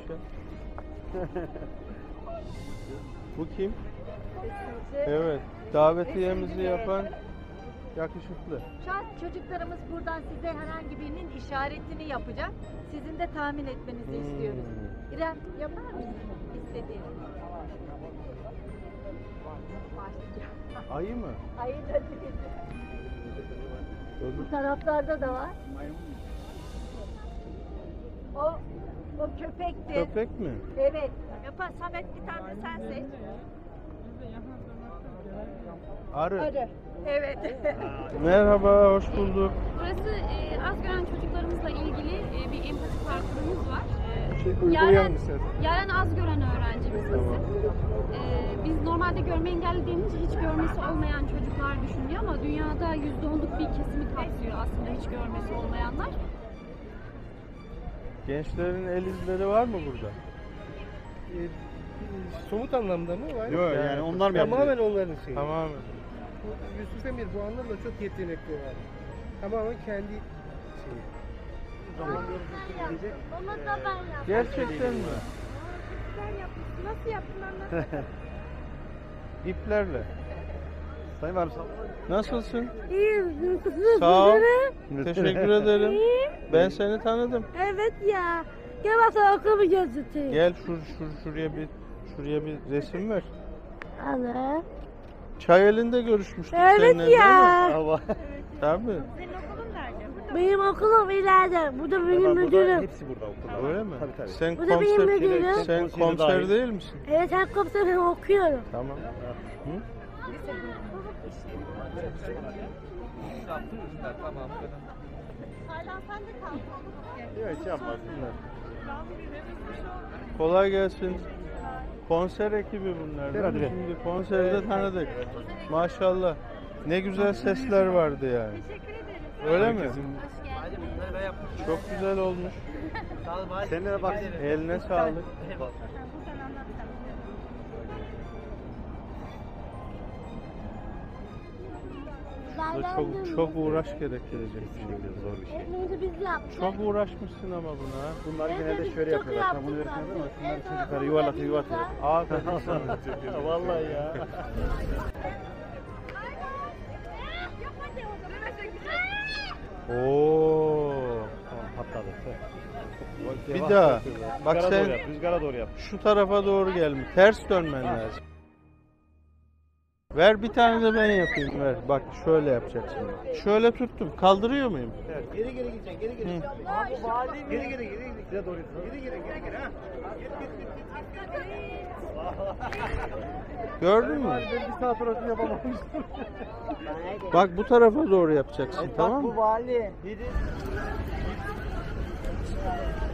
ya. Bu kim? Evet. Davetiyemizi yapan yakışıklı. Şu an çocuklarımız buradan size herhangi birinin işaretini yapacak. Sizin de tahmin etmenizi istiyoruz. İrem yapar mısın istediğini? Ayı mı? Ayı da değil. Bu taraflarda da var. O köpektir. Köpek mi? Evet. Yapar Samet, bir tane sen seç. Arı. Arı. Evet. Merhaba, hoş bulduk. Burası az gören çocuklarımızla ilgili bir empati parkurumuz var. Yaren az gören öğrencimiz bizim. Biz normalde görme engelli denince hiç görmesi olmayan çocuklar düşünüyor ama dünyada %10'luk bir kesimi kapsıyor aslında hiç görmesi olmayanlar. Gençlerin el izleri var mı burada? Somut anlamda mı var? Yok yani onlar mı Tamamen yapıyor? onların şeyi. Tamamen. Yusuf Emir bu anlamda çok yetenekli var. Tamamen kendi şeyi. Onu da ben yaptım. Gerçekten mi? Sen yapmışsın. Nasıl yaptın anlat. İplerle. Sayın Valim Nasılsın? İyiyim. Sağ ol. Teşekkür ederim. Ben seni tanıdım. Evet ya. Gel bak sana okulumu göstereyim. Gel şuraya bir resim ver. Ana. Çay elinde görüşmüştük Evet seninle, ya. değil mi? Allah. Tabii. Benim okulum ileride. Bu da benim müdürüm. Hepsi burada okulda. Öyle mi? Tabii. Sen Bu da benim komiser, müdürüm. sen Konseri komiser dahil. değil misin? Evet her komiser ben okuyorum. Tamam. Hı? Yok hiç yapmaz. Kolay gelsin. Konser ekibi bunlar. Ver hadi ver. Şimdi konserde tanıdık. Maşallah. Ne güzel sesler vardı yani. Öyle mi? Çok güzel olmuş. Seninle bak. Eline sağlık. Çok uğraş gerektirecek bir şey. Zor bir şey. Ekmeğimizi biz yaptık. Çok uğraşmışsın ama buna. Ha. Bunlar Evet, genelde biz şöyle çok yapıyorlar. Sen bunu yaptık öğretmedin ama zaten. şunlar En çocukları son yuvarlatıyor okulda yuvarlatıyor. Aferin sana. Vallahi ya. Oo. Tamam patladı. Bir daha. Bak Rüzgara sen doğru yap. Rüzgara doğru yap. şu tarafa doğru gelmiş. Ters dönmen lazım. Ver bir tane de ben yapayım. Ver. Bak şöyle yapacaksın. Şöyle tuttum. Kaldırıyor muyum? Geri gideceksin, geri geri. Geri. Bize doğru. Geri ha. Gördün mü? Ben bir saat orasını yapamamıştım. Bak bu tarafa doğru yapacaksın. Tamam mı? vali.